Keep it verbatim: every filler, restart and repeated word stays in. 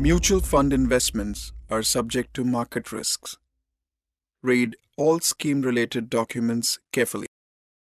Mutual fund investments are subject to market risks. Read all scheme-related documents carefully.